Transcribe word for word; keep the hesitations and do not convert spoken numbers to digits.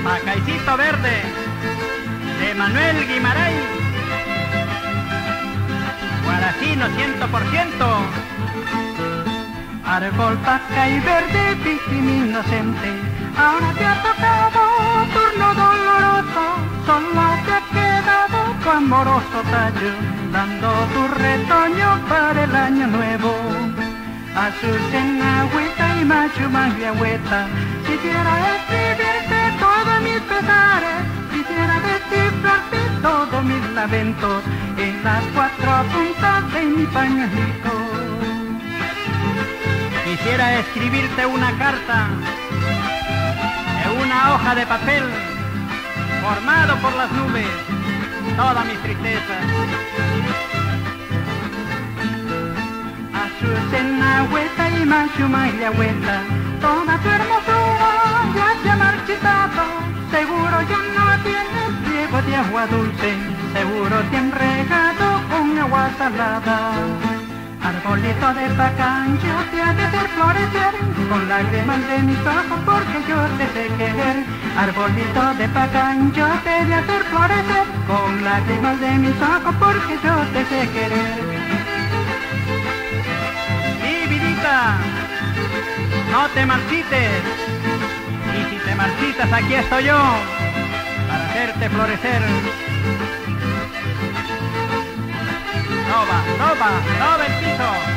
Pacaicito verde de Manuel Guimarães, guarajino ciento por ciento. Árbol pacay verde, víctima inocente, ahora te ha tocado turno doloroso, solo te ha quedado tu amoroso tallo, dando tu retoño para el año nuevo. Azucena, agüita y macho agüeta, quisiera escribirte todos mis pesares, quisiera descifrarte todos mis lamentos en las cuatro puntas de mi pañuelito. Quisiera escribirte una carta en una hoja de papel, formado por las nubes, todas mis tristezas. Azucena, agüeta y macho agüeta, toda tu hermosura ya se ha marchitado, seguro ya no tienes riego de agua dulce, seguro te han regado con agua salada. Arbolito de pacancho te ha de hacer florecer, con lágrimas de mis ojos porque yo te sé querer. Arbolito de pacancho te ha de hacer florecer, con lágrimas de mis ojos porque yo te sé querer. Sí, vidita, no te marchites, y si te marchitas aquí estoy yo, para hacerte florecer. Toma, toma, toma el piso.